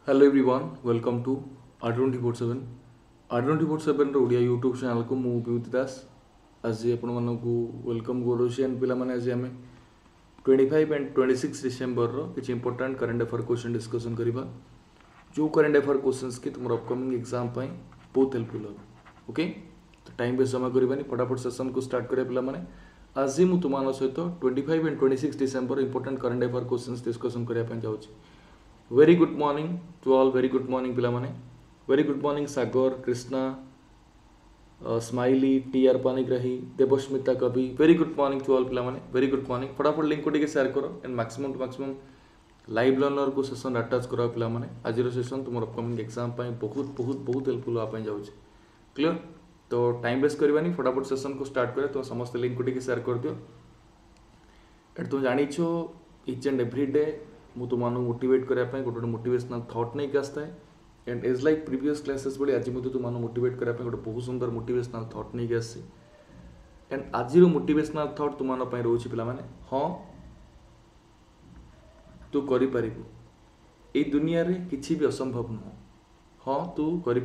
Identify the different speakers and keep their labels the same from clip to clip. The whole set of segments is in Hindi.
Speaker 1: Hello everyone welcome to R24/7 R24/7 Odia YouTube channel को मु विभूति दास आज आपण मानकु वेलकम करोछि एंड पिला माने आज हमें 25 एंड 26 डिसेंबर रो किछ important current affair question discussion करिबा जो करंट अफेयर क्वेश्चंस के तुमर अपकमिंग एग्जाम पई बहुत हेल्पफुल हो ओके तो टाइम बेस्ट जमा करबानी फटाफट सेशन को स्टार्ट करे पिला माने आज ही मु तुमान सहित 25 and 26 December important current affair questions discussion करिया पई जाउछि very good morning to all very good morning पिला माने very good morning Sagar Krishna Smiley T R Panigrahi Debasmita Kavi very good morning to all पिला माने वेरी गुड मॉर्निंग फटाफट लिंक को टिके शेयर करो and maximum to maximum live learner को सेशन अटैच करा पिला माने आज रो सेशन तुम अपकमिंग एग्जाम पई बहुत बहुत बहुत हेल्पफुल आ पई जाउछ क्लियर तो टाइम वेस्ट करबानी फटाफट सेशन को स्टार्ट करे तो समस्त लिंक को टिके शेयर कर दियो एट तुम जानि छो ईच एंड एवरी डे मु तुमको मोटिवेट करने गोटे मोटिवेशनल थॉट नहीं आसता है and as like previous classes बड़े आज मुझे तुमको मोटिवेट करने गोटे बहुत सुंदर मोटिवेशनल थॉट नहीं आसी एंड आज मोटिवेशनल थॉट तुम रोचे पिला माने हाँ तू कर दुनिया रे किसी भी असंभव नुह हाँ तू कर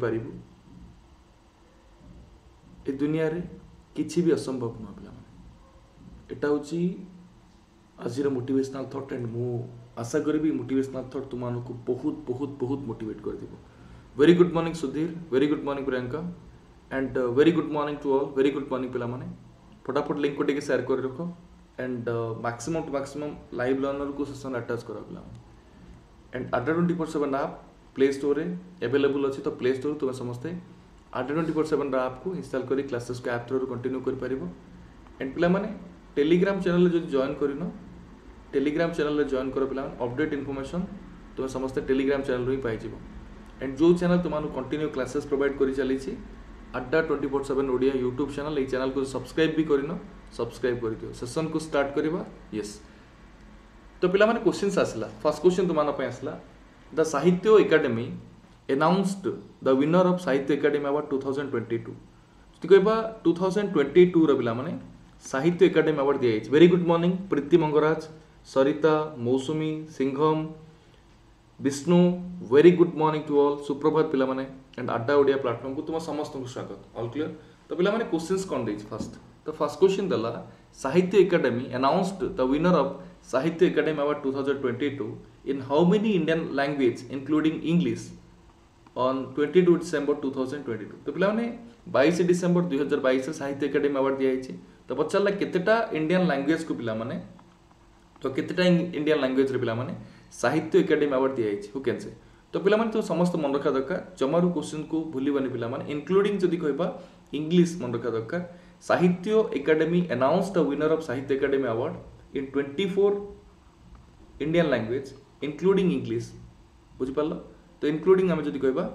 Speaker 1: दुनिया रे किसी भी असंभव नुह पिला माने एटा होची आज मोटिवेशनल थॉट एंड मु आशा करी मोटिवेशनल थॉट तुमको बहुत बहुत बहुत मोटिवेट कर दिबो very good morning Sudhir very good morning Priyanka and very good morning to all very good morning पिला माने फटाफट लिंक को टिके शेयर कर रखो and maximum to maximum live learner को सेशन अटैच करा पिला and R24/7 app play store रे अवेलेबल अछि तो प्ले स्टोर तुम समस्ते R24/7 ऐप को इंस्टॉल करी क्लासेस के ऐप थ्रू कंटिन्यू कर परिबो एंड पिला माने टेलीग्राम चैनल जो जॉइन करिनो टेलीग्राम चैनल जॉइन कर पिला अपडेट इनफॉरमेशन तुम समस्त टेलीग्राम चैनल ही पाई एंड जो चैनल तुमको कंटिन्यू क्लासेस प्रोवाइड कर चली R24/7 ओडिया यूट्यूब चैनल ये चैनल को सब्सक्राइब भी करनो सब्सक्राइब कर दियो सेशन को स्टार्ट करबा यस तो पिला माने क्वेश्चंस आसला फर्स्ट क्वेश्चन तुम आसला the Sahitya Akademi announced the winner of Sahitya Akademi award 2022 जति कहबा 2022 रो पिला माने साहित्य एकेडमी अवार्ड दिया very good morning Preeti Mangaraj Sarita Mousumi Singham Vishnu very good morning to all सुप्रभात पिला माने एंड अड्डा ओडिया प्लेटफॉर्म को तुम समस्त को स्वागत ऑल क्लियर तो पिला माने क्वेश्चंस कोन देछ फर्स्ट तो फर्स्ट क्वेश्चन दला Sahitya Akademi announced the winner of Sahitya Akademi award 2022 in how many Indian language including English on 22 December 2022 तो पिला माने 22 डिसेंबर 2022 साहित्य एकेडमी अवार्ड दिया तो पचारला केतेटा इंडियन लैंग्वेज को पिला माने तो केतेटा इंडियन लैंग्वेज रे पिला माने साहित्य एकेडमी अवार्ड दिया हु कैन से तो पिला माने तो समस्त मन रखा दरकार जमारू क्वेश्चन को भूलिबानी पिला माने इंक्लूडिंग जदी कहबा इंग्लिश मन रखा दरकार Sahitya Akademi announce the winner of Sahitya Akademi award in 24 Indian language including English बुझि पालो तो इंक्लूडिंग हम जदी कहबा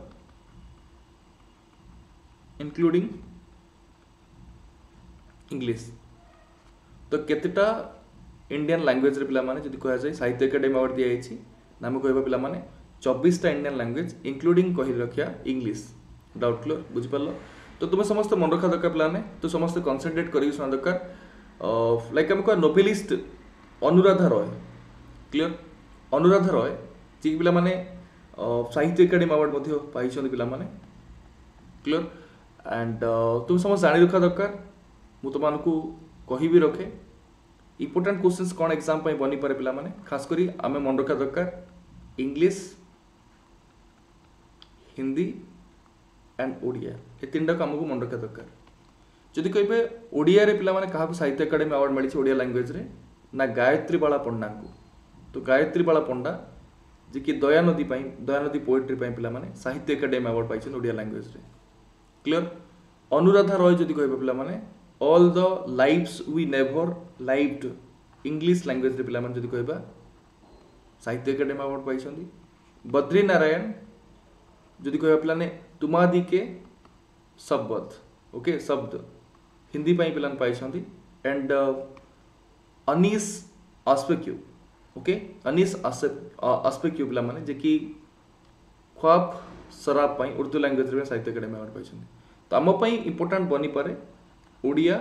Speaker 1: इंक्लूडिंग इंग्लिश तो केतेटा इंडियन लैंग्वेज रे पिला माने जदी कहा जाय साहित्य एकेडमी अवार्ड दिया हेछि नाम कहबा पिला माने 24 टा इंडियन लैंग्वेज इंक्लूडिंग कहि रखिया इंग्लिश डाउट क्लियर बुझि पालो तो तुम समस्त मन रखा दरकार पिला ने तो समस्त कंसंट्रेट करि सुना दरकार लाइक हम को नोबेलिस्ट अनुराधा रॉय क्लियर अनुराधा रॉय जे पिला माने साहित्य एकेडमी अवार्ड मध्ये पाइ छन पिला माने क्लियर एंड तुम समस्त जानि रखा दरकार मु तुमको कहि भी रखे इंपोर्टेंट क्वेश्चंस कौन एग्जाम पे बनी पारे पिला माने खास करी आमे मन रखा दरकार इंग्लिश हिंदी एंड ओडिया ये तीनटा को हमको मन रखा दरकार जदि कहबे ओडिया रे पिला माने काहा साहित्य एकेडमी अवार्ड मिली ओडिया लैंग्वेज रे ना गायत्री बाला पंडा को तो गायत्री बाला पंडा जे कि दयानदी पोएट्री पई पिला माने साहित्य एकेडमी अवार्ड पाइछन ओडिया लैंग्वेज रे क्लियर अनुराधा रॉय जदि कहबे पिला माने all the lives we never lived English language रे पिला माने जदि कहबा साहित्य एकेडमी अवार्ड पाइछंदी बद्री नारायण जदि कहबा पिला ने तुमादी के शब्द ओके शब्द हिंदी पई पिला पाइछंदी एंड अनीस आस्पेक्यू ओके अनीस आस्पेक्यू पिला माने जे कि ख्वाब शराब पई उर्दू लैंग्वेज रे साहित्य एकेडमी अवार्ड पाइछंदी तो हम पई इंपोर्टेंट बनी पारे ओडिया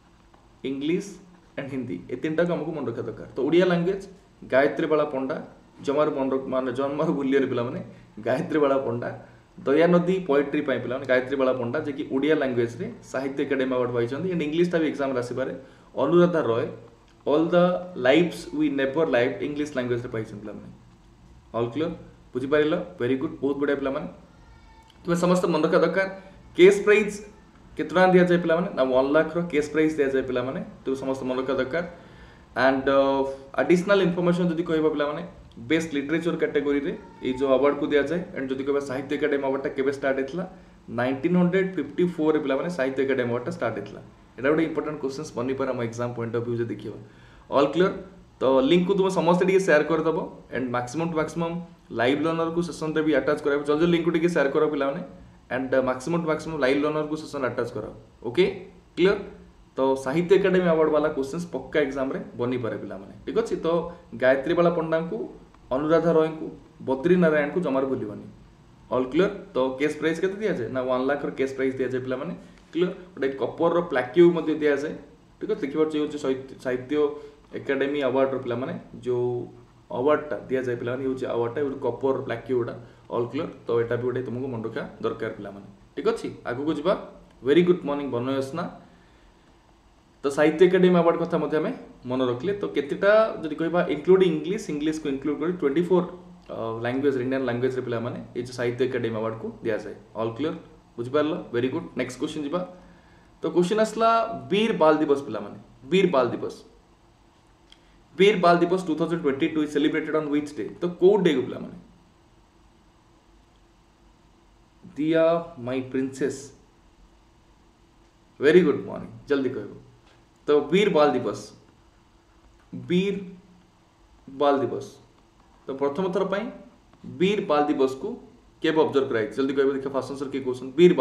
Speaker 1: इंग्लिश एंड हिंदी ये तीन टाक हमको मन रखा दरकार तो ओडिया लैंग्वेज गायत्री बाला पंडा जमार मान जन्मर भूलियन पिला माने गायत्री बाला पंडा दयानदी पोएट्री पाई पिला माने गायत्री बाला पंडा जे कि ओडिया लैंग्वेज रे साहित्य एकेडमी अवार्ड पाइछन एंड इंग्लिश ता भी एग्जाम रे आसी पारे Anuradha Roy all the lives we never lived English language रे पाइछन पिला माने ऑल क्लियर बुझी पारिलो वेरी गुड बहुत बढ़िया पिला माने तुम समस्त मन रखा दरकार केस प्राइज केतना दिया जाए पिला माने ना 1 लाख रो केस प्राइज दिया जाए पिला माने तुम समस्त मन रखा दरकार एंड एडिशनल इनफॉरमेशन जदि कहबा पिला माने बेस्ट लिटरेचर कैटेगरी रे ए जो अवार्ड को दिया जाए एंड जदि कहबा साहित्य एकेडमी अवार्ड टा केबे स्टार्ट हेतला 1954 रे पिला माने साहित्य एकेडमी अवार्ड टा स्टार्ट हेतला एटा गोटे इंपोर्टेंट क्वेश्चंस बनी पर हम एग्जाम पॉइंट ऑफ व्यू जे देखियो ऑल क्लियर तो लिंक को तुम समस्त टिके शेयर कर दबो and maximum to maximum live learner को सेशन रे भी अटैच कराबो जल्दी लिंक को टिके शेयर करो पिला माने and maximum to maximum live learner को सेशन अटैच करो ओके क्लियर तो साहित्य एकेडमी अवार्ड वाला क्वेश्चंस पक्का एग्जाम रे बनी पारे पिला माने ठीक अछि तो गायत्री वाला पंडा को अनुराधा रॉय को बद्री नारायण को जमार भूलिबनी ऑल क्लियर तो केस प्राइस केते दिया जाए ना 1 लाख रो केस प्राइस दिया जाए पिला माने क्लियर गोटे कपर रो प्लाक्यू मध्ये दिया जाए ठीक है देखिबार जे साहित्य एकेडमी अवार्ड रो पिला माने जो अवार्ड टा दिया जाए पिला माने होची अवार्ड टा कपर प्लाक्यूटा ऑल क्लियर तो एटा भी गोटे तुमको मन रखा दरकार पिला माने ठीक अछि आगु को जिबा वेरी गुड मॉर्निंग बनयसना तो साहित्य एकेडमी अवार्ड कथा मध्ये हमें मन रखले तो केतेटा जदि कहबा इंक्लूडिंग इंग्लिश को इंक्लूड करी 24 लैंग्वेज इंडियन लैंग्वेज रे पिला माने ए जो साहित्य एकेडमी अवार्ड को दिया जाए ऑल क्लियर बुझ पारलो वेरी गुड नेक्स्ट क्वेश्चन जिबा तो क्वेश्चन असला वीर बाल दिवस पिला माने वीर Bal Diwas 2022 is celebrated on which day तो को डे को पिला माने दिया my princess very good morning जल्दी कहबो तो वीर बाल दिवस तो प्रथम थर पाई वीर बाल दिवस को केब ऑब्जर्व कराई जल्दी कहबो देखा फर्स्ट आंसर के क्वेश्चन वीर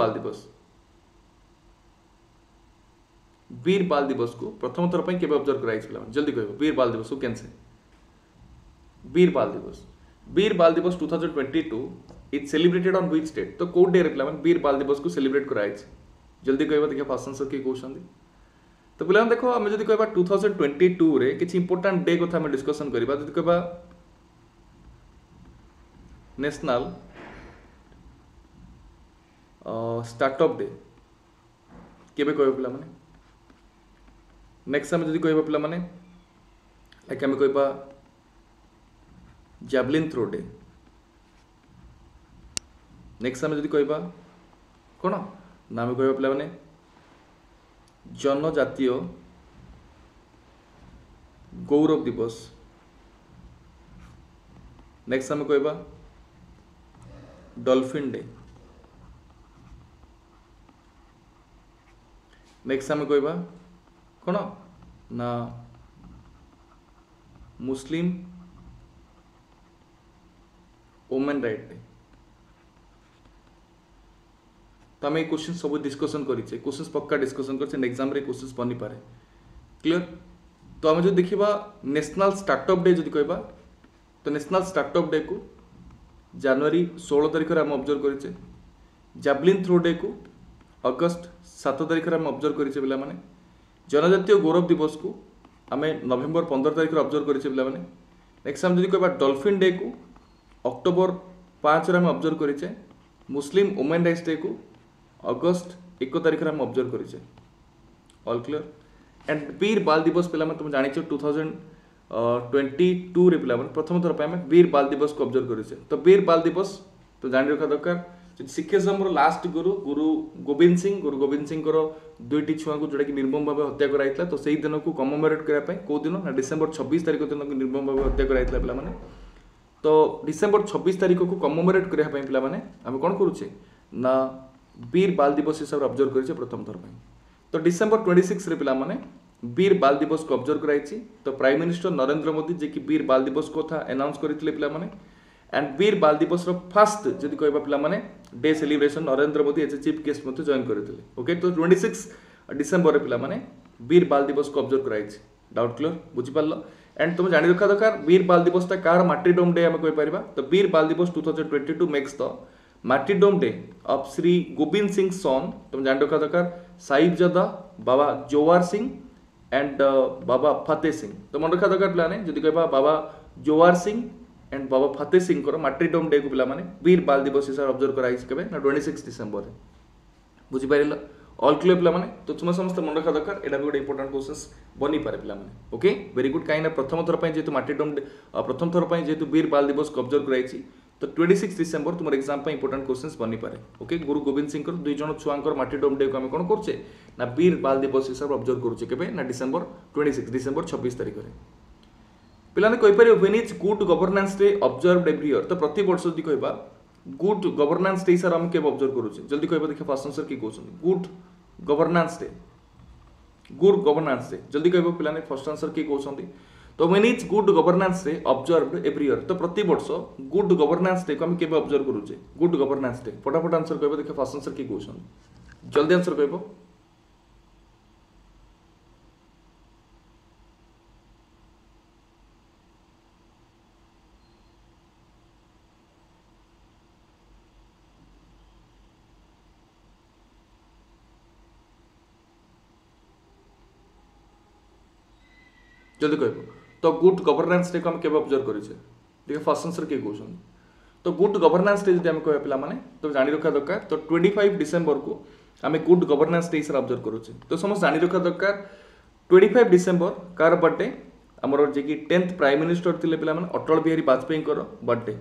Speaker 1: बाल दिवस को प्रथम थर पाई केब ऑब्जर्व कराई छला जल्दी कहबो वीर बाल दिवस को कैसे वीर Bal Diwas 2022 is celebrated on which date तो कोड डे रे पिला वीर बाल दिवस को सेलिब्रेट कराई जल्दी कहबो देखा फर्स्ट आंसर के क्वेश्चन तो पिला देखो आम जब कह 2022 रे किसी इंपोर्टेंट डे कथा डिस्कसन करबा जदि कहबा नेशनल स्टार्टअप डे केबे कहबा पिला माने नेक्स्ट आम जदि कहबा पिला माने लाइक आम कहबा जैवलिन थ्रो डे नेक्स्ट आम जदि कहबा कोन ना आम कहबा पिला माने जनजातीय गौरव दिवस नेक्स्ट आम कहबा डॉल्फिन डे नेक्स्ट आम कहबा कोन ना मुस्लिम वुमेन राइट डे तो आम क्वेश्चन सब डिस्कसन करें क्वेश्चन पक्का डिस्कसन कर एग्जाम रे क्वेश्चन बनी पारे क्लियर तो आम जो देखा नेशनल स्टार्टअप डे जो कहबा तो नेशनल स्टार्टअप डे को जनवरी 16 तारीख में आम ऑब्जर्व करें जैवलिन थ्रो डे को अगस्त 7 तारीख में आम ऑब्जर्व करें पिला माने जनजातीय गौरव दिवस को आम नवेम्बर 15 तारीख ऑब्जर्व करें पिला माने नेक्स्ट आम जो कहबा डॉल्फिन डे को अक्टोबर 5 रे आम ऑब्जर्व करें मुस्लिम वुमेन राइट्स डे को अगस्त 1 तारीख में ऑब्जर्व करें ऑल क्लियर एंड वीर बाल दिवस पिला तुम जान 2022 रे पिला प्रथम थर पे वीर बाल दिवस को ऑब्जर्व करें तो वीर बाल दिवस तो जान रखा दरकार सिखिज्म लास्ट गुरु गोविंद सिंह दुईटी छुआ को जोटा कि निर्मम भाव हत्या कराइला तो सही दिन को कमेमोरेट करने कौ दिन ना डिसेम्बर 26 तारीख दिन को निर्मम भाव हत्या कराइला पिला माने तो डिसेम्बर 26 तारीख को कमेमोरेट करने पिला माने आम कौन करुचे ना वीर बाल दिवस हिसाब से ऑब्जर्व करें प्रथम थर तो डिसेम्बर 26 रे पिला माने वीर बाल दिवस को ऑब्जर्व कराई तो प्राइम मिनिस्टर नरेंद्र मोदी जे कि वीर बाल दिवस को था अनाउंस करथिले पिला माने एंड वीर बाल दिवस रो फर्स्ट जदि कहबा पिला माने day celebration Narendra Modi as a chief guest मते जॉइन करथिले ओके तो 26 डिसेम्बर रे पिला माने वीर बाल दिवस को ऑब्जर्व कराई डाउट क्लियर बुझि पारलो एंड तुम जानि रखा दरकार वीर बाल दिवस ता कार मार्टिडोम डे हम कहि परिबा तो वीर Bal Diwas 2022 makes the martyrdom day of Shri Gobind Singh sons तुम जान रखा दरकार साहिबजादा बाबा जोवार सिंह एंड बाबा फतेह सिंह तो मन रखा दरकार प्लान है जदि कहबा Baba Zorawar Singh and Baba Fateh Singh martyrdom day को पिला माने वीर बाल दिवस हिसाब ऑब्जर्व कराई केबे ना 26 डिसेंबर बुझी पारिल ऑल क्लियर पिला माने तो तुम समस्त मन रखा दरकार एटा भी गोटे इंपोर्टेंट क्वेश्चंस बनी पारे पिला माने ओके वेरी गुड काइना प्रथम थर पई जेतु मार्टिरडम प्रथम थर पई जेतु वीर बाल दिवस को ऑब्जर्व कराई तो 26 डिसेंबर तुम एग्जाम पे इंपोर्टेंट क्वेश्चंस बनी पारे ओके गुरु गोविंद सिंह दुई जन छुआंकर मार्टिरडम डे को हम कोन करछे ना वीर बाल दिवस हिसाब ऑब्जर्व करूचे केबे ना डिसेंबर 26 डिसेंबर 26 तारिख रे पिलाने कहि पारे when is good governance day observed every year तो प्रति वर्ष जदि कहबा गुड गवर्नेंस डे हिसाब हम केबे ऑब्जर्व करूचे जल्दी कहबा देखा फर्स्ट आंसर की क्वेश्चन गुड गवर्नेंस डे जल्दी कहबो पिलाने फर्स्ट आंसर की क्वेश्चन तो when is good governance day observed every year तो प्रति वर्ष गुड गवर्नेंस डे को हम केबे ऑब्जर्व करूचे गुड गवर्नेंस डे फटाफट आंसर कहबो देखा फर्स्ट आंसर की क्वेश्चन जल्दी आंसर कहबो जल्दी कहबो तो गुड गवर्नेंस डे को हम केबे ऑब्जर्व करिसे देखो फर्स्ट आंसर के क्वेश्चन तो गुड गवर्नेंस डे जदि हम कहबा पिला माने तो जानि रखा दरकार तो 25 डिसेंबर को हम गुड गवर्नेंस डे हिसाब ऑब्जर्व करूचे तो समस्त जानि रखा दरकार 25 डिसेंबर कार बर्थडे हमर जे कि 10th प्राइम मिनिस्टर थिले पिला माने अटल बिहारी वाजपेयी कर बर्थडे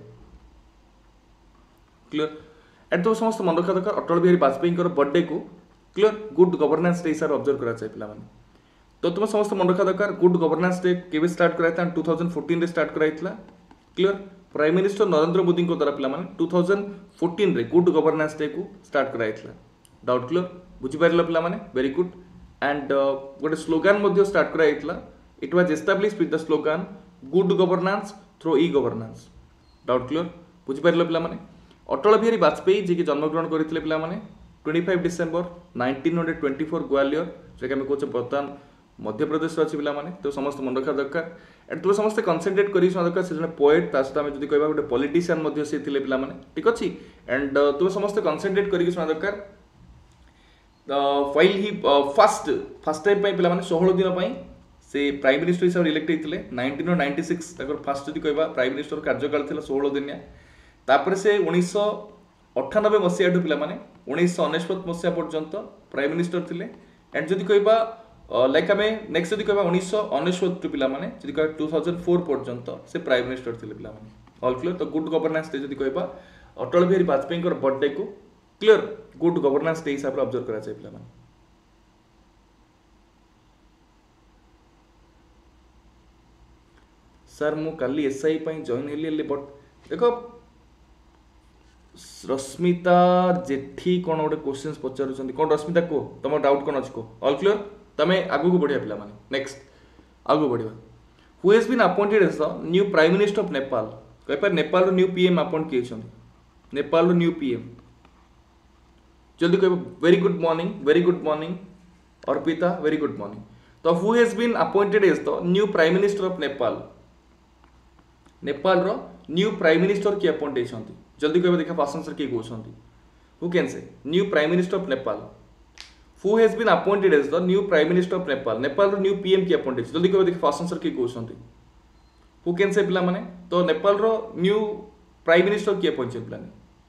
Speaker 1: क्लियर एट तो समस्त मन रखा दरकार अटल बिहारी वाजपेयी कर बर्थडे को क्लियर गुड गवर्नेंस डे हिसाब ऑब्जर्व करा चाहे पिला माने तो तुम समस्त मन रखा दरकार गुड गवर्नेंस डे केबे स्टार्ट कराइता 2014 रे स्टार्ट कराइतला clear prime minister Narendra Modi को द्वारा पिला माने 2014 रे गुड गवर्नेंस डे को स्टार्ट कराइतला डाउट क्लियर बुझी पारिलो पिला माने वेरी गुड एंड गोटे स्लोगन मध्ये स्टार्ट कराइतला it was established with the slogan good governance through e governance doubt clear बुझी पारिलो पिला माने अटल बिहारी वाजपेयी जे कि जन्म ग्रहण करथिले पिला माने 25 डिसेंबर 1924 ग्वालियर जे कि हम कोचे वर्तमान मध्य प्रदेश अच्छी पिला माने तो समस्त मन रखा दरकार एंड तुम समस्त कनसेंट्रेट करी दरकार से जने पोएट ता सहित आम जदि कहबा गोटे पॉलिटिशियन मध्ये से थिले पिला माने ठीक अछि एंड तुम समस्त कनसेंट्रेट करी दरकार फाइल ही फर्स्ट टाइम पिला माने 16 दिन पई से प्राइम मिनिस्टर हिसाब इलेक्ट हेतिले 1996 तकर फर्स्ट जदि कहबा प्राइम मिनिस्टर कार्यकाल थिला 16 दिनिया तापर से 1998 मसिया पिला माने 1999 मसिया पर्यंत प्राइम मिनिस्टर थिले एंड जदि कहबा लाइक आम नेक्स्ट जदि कहबा 1999 पिला माने जदि कहबा 2004 पर्यंत से प्राइम मिनिस्टर थिले पिला माने ऑल क्लियर तो गुड गवर्नेंस डे जदि कहबा अटल बिहारी वाजपेयी कर बर्थडे को क्लियर गुड गवर्नेंस डे हिसाब रे ऑब्जर्व करा जाय पिला माने सर मु काली एसआई पई जॉइन हेली बट देखो रश्मिता जेठी कोन गोटे क्वेश्चंस पचारुछंती कोन रश्मिता को तुम डाउट कोन अछि को ऑल क्लियर तमे आगु को बढ़िया पिला माने नेक्स्ट आगु बढ़िया who has been appointed as the new prime minister of Nepal कहि पर नेपाल रो न्यू पीएम अपॉइंट किए छथि नेपाल रो न्यू पीएम जल्दी कहि very good morning Arpita very good morning तो who has been appointed as the new prime minister of Nepal Nepal रो न्यू प्राइम मिनिस्टर की अपॉइंट हेछंती जल्दी कहि देखा फर्स्ट आंसर की कहउछंती who can say new prime minister of Nepal who has been appointed as the new prime minister of Nepal Nepal रो new pm की appointed जल्दी कहबे देखि फर्स्ट आंसर की कहउछंती who can say पिला माने तो नेपाल रो new prime minister की appointed पिला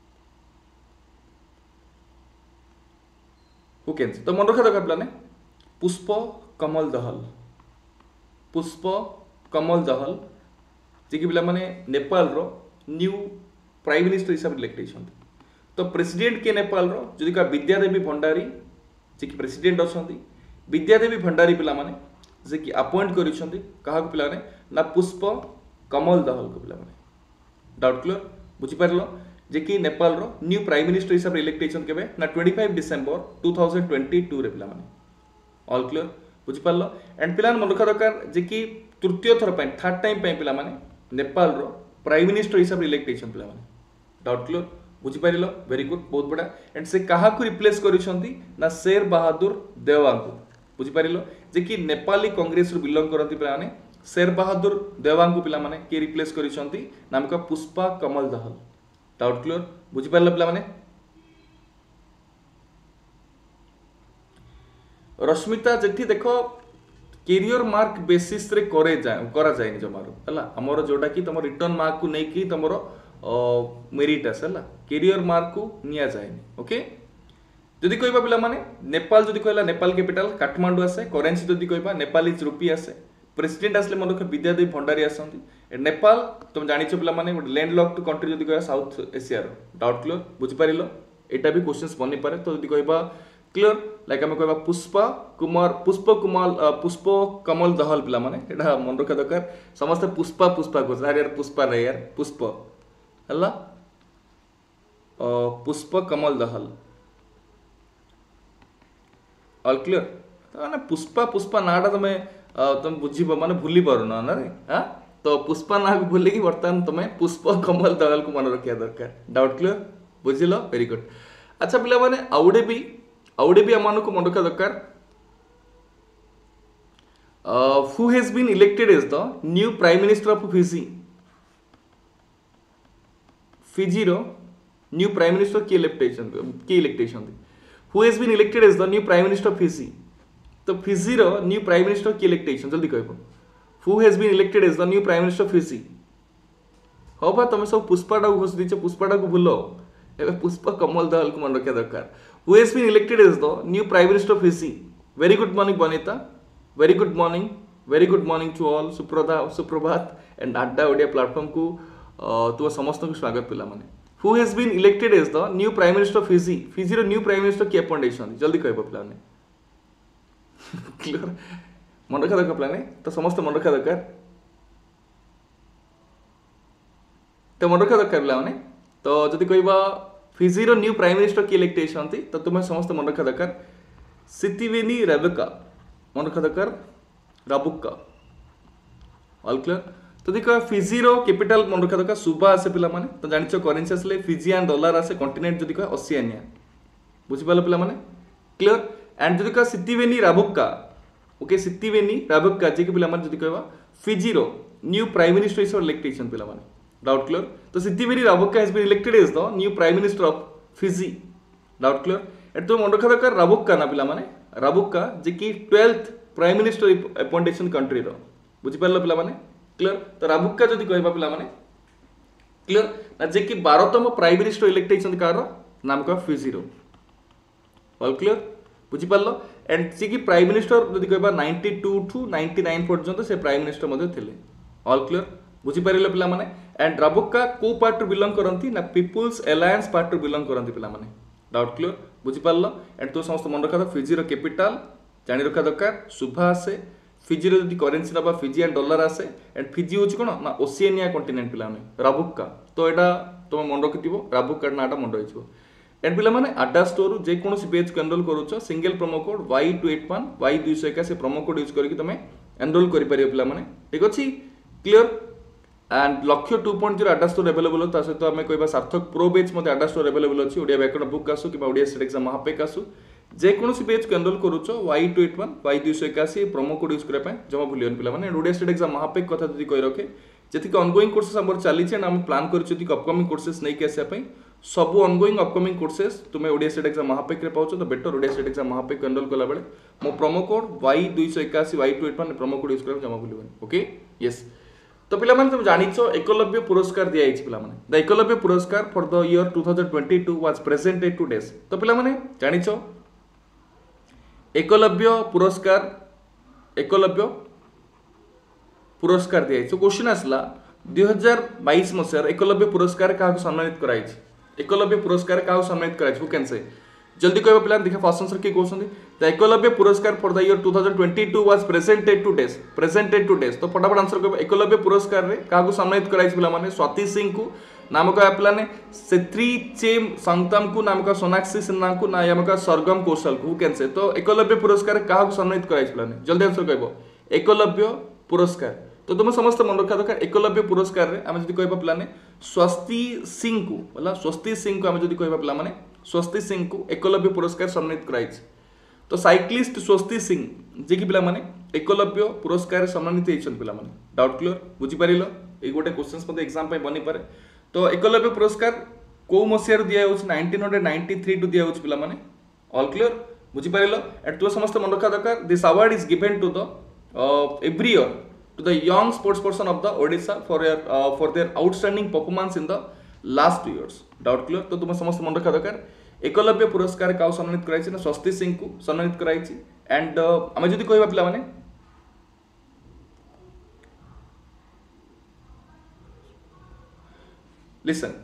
Speaker 1: who can say तो मन रखा दरकार पिला ने पुष्प कमल दहल जे कि पिला माने नेपाल रो new prime minister हिसाब इलेक्ट हेछंती तो प्रेसिडेंट के नेपाल रो जदि का विद्यादेवी भंडारी जे कि प्रेसिडेंट अछंती विद्यादेवी भंडारी पिला माने जे कि अपॉइंट करिसंती कहा को पिला ने ना पुष्प कमल दहल को पिला माने डाउट क्लियर बुझी पारलो जे कि नेपाल रो न्यू प्राइम मिनिस्टर हिसाब इलेक्ट हेछन केबे ना 25 डिसेंबर 2022 रे पिला माने ऑल क्लियर बुझी पारलो एंड पिला मन रखा दरकार जे कि तृतीय थर पय थर्ड टाइम पय पिला माने नेपाल रो प्राइम मिनिस्टर हिसाब इलेक्ट हेछन पिला माने डाउट क्लियर बुझी पारिलो वेरी गुड बहुत बड़ा एंड से कहा को रिप्लेस करिसंती ना शेर बहादुर देवांग को बुझी पारिलो जे कि नेपाली कांग्रेस रो बिलोंग करंती पिला माने शेर बहादुर देवांग को पिला माने के रिप्लेस करिसंती नाम का पुष्पा कमल दहल डाउट क्लियर बुझी पारलो पिला माने रश्मिता जेठी देखो कैरियर मार्क बेसिस रे करे करा जाए जमार है आमर जोटा कि तुम रिटर्न मार्क को लेकिन तुम मेरिट आसे है कैरियर मार्क को निया जाए ओके जदि कहबा पिला माने नेपाल जदि कहला नेपाल कैपिटल काठमांडू आसे करेंसी जदि कहबा नेपालीज रुपी आसे प्रेसिडेंट आसले मन रख विद्यादेवी भंडारी आसती नेपाल तुम जानिଛ पिला माने लैंड लॉक्ड कंट्री जदि कहबा साउथ एशिया रो डाउट क्लियर बुझि पारिलो एटा भी क्वेश्चंस बनि पारे तो जदि कहबा क्लियर लाइक आम कहबा पुष्प कमल दहल पिला माने एटा मन रखा दरकार समस्त पुष्पा पुष्पा को यार पुष्पा रे यार पुष्प हला पुष्प कमल दहल ऑल क्लियर माने पुष्पा पुष्पा नाटा तुम बुझी माने भूली पार ना रे हाँ तो पुष्पा ना को भूल बर्तमान तुम्हें पुष्प कमल दहल को मन रखा दरकार डाउट क्लियर बुझिल वेरी गुड अच्छा पिला माने आउडे भी आम को मन रखा दरकार who has been elected as the new prime minister of Fiji रो न्यू प्राइम मिनिस्टर किए election who has been elected as the new prime minister of Fiji तो फिजी रो न्यू प्राइम मिनिस्टर किए इलेक्टेशन जल्दी कहबो who has been elected as the new prime minister of Fiji हो बा तुम सब पुष्पाटा को घोष दीच पुष्पाटा को भूल ए पुष्प कमल दहल को मन रखा दरकार who has been elected as the new prime minister of Fiji very good morning Banita very good morning to all सुप्रभात एंड अड्डा ओडिया प्लेटफॉर्म को तुम समस्त को स्वागत पिला माने who has been elected as the new prime minister of Fiji Fiji रो न्यू प्राइम मिनिस्टर किए अपॉइंट जल्दी कहबो पिला माने क्लियर मन रखा दरकार पिला तो समस्त मन रखा दरकार तो मन रखा दरकार पिला माने तो जदि कहबा फिजी रो न्यू प्राइम मिनिस्टर किए इलेक्टेशन तो तुम समस्त मन रखा दरकार सितिवेनी रेबेका मन रखा दरकार राबुक्का ऑल क्लियर तो देखो फिजी रो कैपिटल मन रखा दरकार सुबा आसे पिला माने तो जानिछ करेंसी आसले फिजियान डॉलर आसे कॉन्टिनेंट जदि कह ओशियानिया बुझि पालो पिला माने क्लियर एंड जदि कह सितिवेनी राबुक्का ओके सितिवेनी राबुक्का जे के पिला माने जदि कहबा फिजी रो new prime minister is election पिला माने डाउट क्लियर तो Sitiveni Rabuka has been elected as the new prime minister of Fiji doubt clear एट तो मन रखा दरकार राबुक्का ना पिला माने राबुक्का जे कि 12th prime minister appointment country रो बुझि पारलो पिला माने क्लियर तो राबुक्का जदि कहबा पिला माने क्लियर ना जे कि 12तम प्राइम मिनिस्टर इलेक्टेशन कार नाम का फिजी रो ऑल क्लियर बुझि पारलो एंड जे कि प्राइम मिनिस्टर जदि कहबा 92 टू 99 पर्यंत से प्राइम मिनिस्टर मध्ये थिले ऑल क्लियर बुझि पारिलो पिला माने एंड राबुक्का को पार्ट टू बिलोंग करंती ना पीपल्स अलायंस पार्ट टू बिलोंग करंती पिला माने डाउट क्लियर बुझि पारलो एंड तो समस्त मन रखा फिजी रो कैपिटल जानी रखा दरकार शुभा आसे फिजी रो जदि करेंसी नबा फिजियान डॉलर आसे एंड फिजी होची कोन ना ओशियानिया कॉन्टिनेंट पिला माने राबुक्का तो एटा तुम मन रखिथिबो राबुक्का नाटा मन रहिछो एंड पिला माने अड्डा स्टोर जे कोनोसी पेज को एनरोल करूछो single promo code Y281 Y281 से प्रोमो कोड यूज करके तुम एनरोल करि परियो पिला माने ठीक अछि क्लियर एंड लक्ष्य 2.0 अड्डा स्टोर अवेलेबल ता सहित आमे कहबा सार्थक प्रो बेच मध्ये अड्डा स्टोर अवेलेबल अछि ओडिया व्याकरण बुक आसु कि ओडिया स्टेट एग्जाम महापेक आसु जे कोनोसी पेज को एनरोल करूछो Y281 Y281 promo code use करे जमा भूलियन पिला माने ओडिया स्टेट एग्जाम महापेक कथा जदि कहि रखे जेतिक ऑनगोइंग कोर्सेस हमर चली छै हम प्लान करिछु कि अपकमिंग कोर्सेस नै के आसे पई सब ऑनगोइंग अपकमिंग कोर्सेस तुमे ओडिया स्टेट एग्जाम महापेक रे पाउछो तो बेटर ओडिया स्टेट एग्जाम महापेक को एनरोल कला बेले मो promo code Y281 Y281 promo code use करे जमा भूलियन ओके यस तो पिला माने तुम जानिछो एकलव्य पुरस्कार दिया आइछ पिला माने the Eklavya Puraskar for the year 2022 was presented to डेस तो पिला माने जानिछो एकलव्य पुरस्कार दिया तो क्वेश्चन आसला 2022 मसिया एकलव्य पुरस्कार का सम्मानित कराइछ एकलव्य पुरस्कार का सम्मानित कराइछ हु कैन से जल्दी कहबा पिला देखा फर्स्ट आंसर के question the Eklavya Puraskar for the year 2022 was presented to डेस तो फटाफट आंसर कहबा एकलव्य पुरस्कार रे का सम्मानित कराइछ पिला माने स्वाति सिंह को नाम का पिला ने सेत्री चेम संगतम को नाम का सोनाक्षी सिन्हा को ना नाम का सरगम कौशल को हु कैन से तो एकलव्य पुरस्कार का सम्मानित कराइछ पिला ने जल्दी आंसर कहबो एकलव्य पुरस्कार तो तुम समस्त मन रखा दरकार एकलव्य पुरस्कार रे आमे जदि कहबा पिला ने स्वस्ति सिंह को होला स्वस्ति सिंह को आमे जदि कहबा पिला माने स्वस्ति सिंह को एकलव्य पुरस्कार सम्मानित कराइछ तो साइक्लिस्ट स्वस्ति सिंह जे कि पिला माने एकलव्य पुरस्कार सम्मानित हेछन पिला माने डाउट क्लियर बुझि पारिलो ए गोटे क्वेश्चंस मध्ये एग्जाम पे बनि पारे तो एकलव्य पुरस्कार को मसिया रे दिया होछ 1993 टू दिया होछ पिला माने ऑल क्लियर बुझि पारिलो एट तो समस्त मन रखा दरकार this award is given to the every year to the young sports person of the Odisha for their outstanding performance in the last 2 years. Doubt clear? तो तुम्हें समस्त मन रखा दरकार एकलव्य पुरस्कार का सम्मानित कराई ना स्वस्ति सिंह को सम्मानित कराई एंड आम जदि कहबा पिला माने लिसन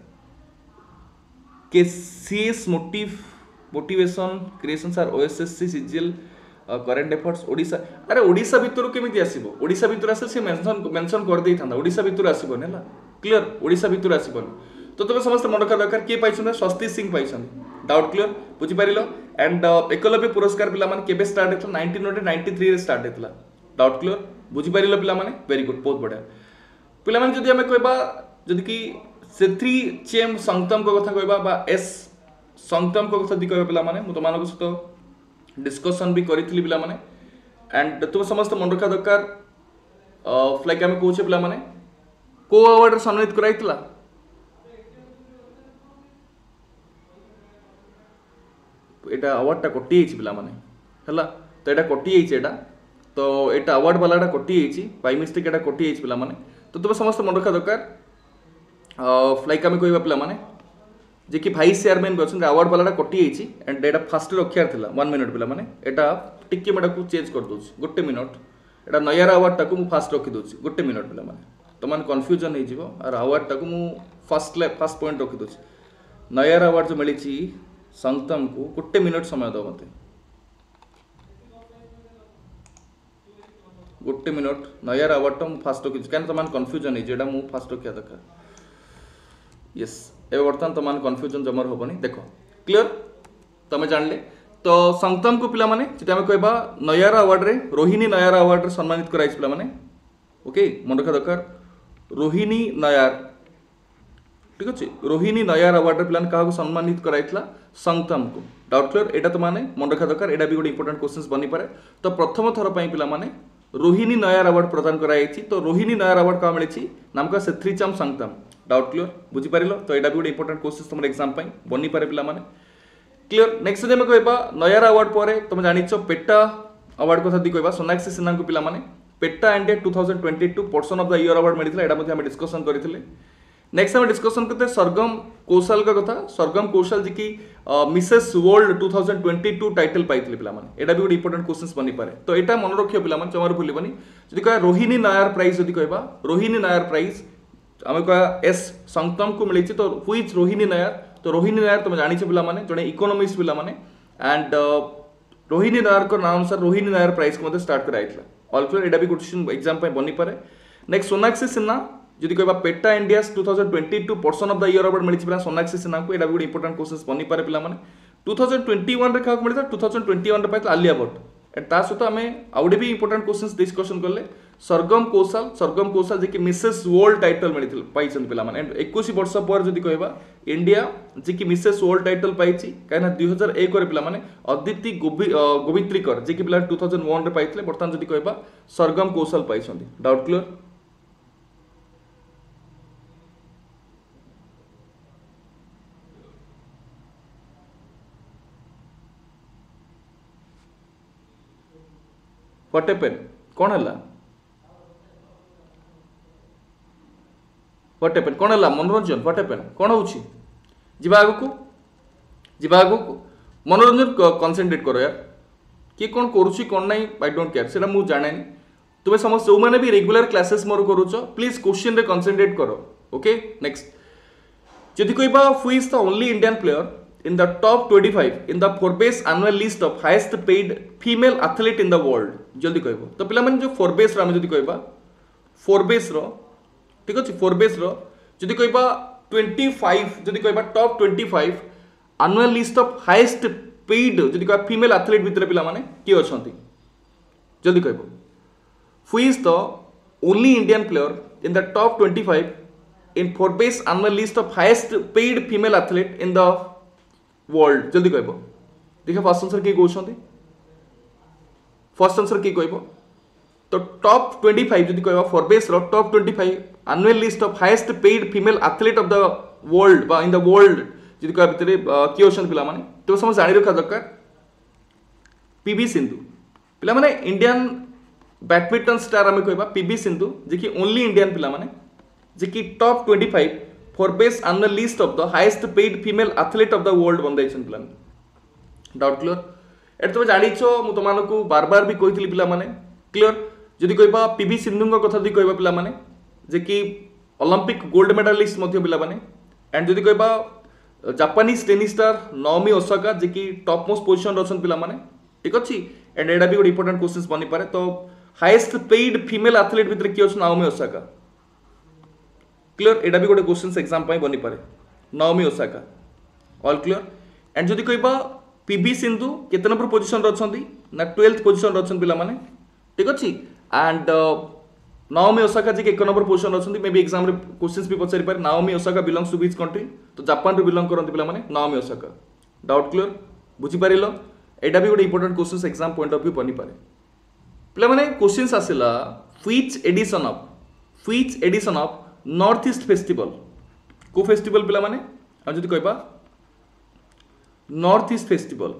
Speaker 1: KCS मोटिवेशन क्रिएशंस आर OSSC CGL current efforts Odisha अरे ओडिशा भितर केमिति आसीबो ओडिशा भितर आसे से मेंशन कर देई थांदा ओडिशा भितर आसीबो नेला क्लियर ओडिशा भितर आसीबो तो तबे समस्त मन रखा दरकार के पाइछन स्वस्ति सिंह पाइछन डाउट क्लियर बुझी पारिलो एंड एकलव्य पुरस्कार पिला माने केबे स्टार्ट हेतला 1993 रे स्टार्ट हेतला डाउट क्लियर बुझी पारिलो पिला माने वेरी गुड बहुत बढ़िया पिला माने जदि हमें कहबा जदि कि सेथ्री चेम संगतम को कथा कहबा बा एस संगतम को कथा दि कहबा पिला माने मु तो मानको सहित डिस्कशन भी करितली पिला माने एंड तुम समस्त मन रखा दरकार लाइक आम कौचे पिला माने को अवार्ड सम्मानित कराइतला एटा अवार्ड टा कटि आइछि पिला माने हला तो एटा कटि आइछि एटा तो एटा अवार्ड वालाटा कटि आइछि बाय मिस्टेक एटा कटि आइछि पिला माने तो तुम समस्त मन रखा दरकार लाइक आम कहबा पिला माने जे कि भाइस चेयरमैन भी अच्छा अवार्ड वाला कटि जाइए एंड एटा फास्ट रखार था 1 मिनट पे मैंने एटा टिके मैं चेंज कर दूसरी गोटे मिनट एटा नयार अवार्ड टाक फास्ट रखीदे गोटे मिनट पे मैंने तो मैंने कन्फ्यूजन हो अवार्ड टाक फास्ट पॉइंट रखीदे नयार अवार्ड जो मिली संगतम को गोटे मिनट समय दो मत गोटे मिनट नयार अवार्ड टा फास्ट रखी कहीं मैंने कन्फ्यूजन हो फास्ट रखा दरकार यस ए बर्तमान तुम मैंने कन्फ्यूजन जमर हेनी देख क्लियर तुम जानले तो संगतम को पिला माने जेटा हम कहबा नयार अवार्ड रे रोहिणी नयार अवार्ड रे सम्मानित कराई पिला माने ओके मन रखा दरकार रोहिणी नयार ठीक अच्छे रोहिणी नयार अवार्ड रे पिला क्या सम्मानित कराइतला संगतम को डाउट क्लियर एटा तो माने मन रखा दरकार एटा भी गोटे इंपोर्टेंट क्वेश्चंस बनी पारे तो प्रथम थर पई पिला माने रोहिणी नयार अवार्ड प्रदान कराई तो रोहिणी नयार अवार्ड का मिली नाम का सेथ्रीचाम संगतम डाउट क्लियर बुझी पारिलो तो एटा भी गोटे इंपोर्टेंट क्वेश्चन तुम एग्जाम पई बनी पारे पिला माने क्लियर नेक्स्ट जे हम कहबा नयार अवार्ड परे तुम जानिछो पेटा अवार्ड कथा दी कहबा सोनाक्षी सिन्हा को पिला माने PETA India 2022 person of the year award मिलितला एटा मध्ये हम डिस्कशन करिथिले नेक्स्ट हम डिस्कशन करते सरगम कौशल का कथा सरगम कौशल जी की मिसेस वर्ल्ड 2022 टाइटल पाइथिले पिला माने एटा भी गोटे इंपोर्टेंट क्वेश्चंस बनी पारे तो एटा मन रखियो पिला माने जमार भूलिबनी जदि कहबा रोहिणी नायर प्राइज जदि कहबा रोहिणी नायर प्राइज आम कह एस संगतम को मिली तो हुईज रोहिणी नायर तो रोहिणी नायर तुम जानी पिला माने जड़े इकोनॉमिस्ट पिला माने एंड रोहिणी नायर को नाम अनुसार रोहिणी नायर प्राइज को स्टार्ट कराइला ऑल क्लियर एटा भी क्वेश्चन एग्जाम पे बनी पारे नेक्स्ट सोनाक्षी सिन्हा जदि कहबा PETA India 2022 person of the year award मिली सोनाक्षी सिन्हा को एटा भी इंपोर्टेंट क्वेश्चंस बनी पारे पिला माने 2021 रे क्या मिली 2021 रे पाइला आलिया भट्ट ता सहित आम आउे भी इंपोर्टेंट क्वेश्चंस डिस्कशन कले सरगम कौशल जी की मिसेस वर्ल्ड टाइटल मिली पाई पिला माने 21 वर्ष पर जदि कहबा इंडिया जी की मिसेस वर्ल्ड टाइटल पाई कहीं 2001 रे पिला माने अदिति गोवित्रीकर जी की पिला 2001 रे पाइथिले बर्तमान जदि कहबा सरगम कौशल पाई डाउट क्लियर व्हाट हैपेन कौन है व्हाट हैपेन कौन है मनोरंजन व्हाट हैपेन कौन होची जीवा आगु को मनोरंजन कंसंट्रेट करो यार किए कौन करुच्ची कौन नहीं आई डोंट केयर से मुझे जाने तुम्हें समस्त जो मैंने भी रेगुलर क्लासेस मोर करुच प्लीज क्वेश्चन रे कंसंट्रेट करो ओके नेक्स्ट जदि कहबा who is the only Indian player in the top 25 in the Forbes annual list of highest paid female athlete in the world जल्दी कहबो तो पिला माने जो Forbes रा जदि कहबा Forbes रो ठीक अछि Forbes रो जदि कहबा 25 जदि कहबा top 25 annual list of highest paid जदि कहबा female athlete भितर पिला माने की अछंती जल्दी कहबो who is the only Indian player in the top 25 in Forbes annual list of highest paid female athlete in the world जल्दी कहब देखिए फर्स्ट आंसर किए कहते फर्स्ट आंसर किए कह तो टॉप 25 जदि कहबा फोर्बेस रो top 25 annual list of highest paid female athlete of the world बा इन द वर्ल्ड जदि कहबा भितरे किए अछन पिला माने तो समझ जानि रखा दरकार पीवी सिंधु पिला माने इंडियन बैडमिंटन स्टार आम कह पीवी सिंधु जे कि ओनली इंडियन पिला माने जे कि top 25 Forbes on the list of the highest paid female athlete of the world बन जाइछन पिला डाउट क्लियर एट तुम जानिछो मु तुमको बार बार भी कहितली पिला माने क्लियर जदि कहबा पीवी सिंधु कथा जदि कहबा पिला माने जे कि ओलंपिक गोल्ड मेडलिस्ट मध्य पिला माने एंड जदि कहबा Japanese tennis star Naomi Osaka जे कि टॉप मोस्ट पोजीशन रे अछन पिला माने ठीक अछि एंड एडा भी गोटे इंपोर्टेंट क्वेश्चंस बनी पारे तो हाईएस्ट पेड फीमेल एथलीट भितर किए अछि नाओमी ओसाका क्लियर एडा भी गोटे क्वेश्चंस एग्जाम पई बनी पारे Naomi Osaka all clear and जदि कहबा पीवी सिंधु केते नंबर पोजीशन रे अछंती ना 12th पोजीशन रे अछन पिला माने ठीक अछि एंड नाओमी ओसाका जी के 1 नंबर पोजीशन अछंती मे भी एग्जाम रे क्वेश्चंस भी पचारि पारे Naomi Osaka belongs to which country तो जापान रे बिलोंग करंती पिला माने नाओमी ओसाका डाउट क्लियर बुझी पारिलो एटा भी गोटे important questions exam point of view बनी पारे पिला माने क्वेश्चंस आसिला which edition of North East festival को फेस्टिवल पिला माने आ जदी कहबा North East festival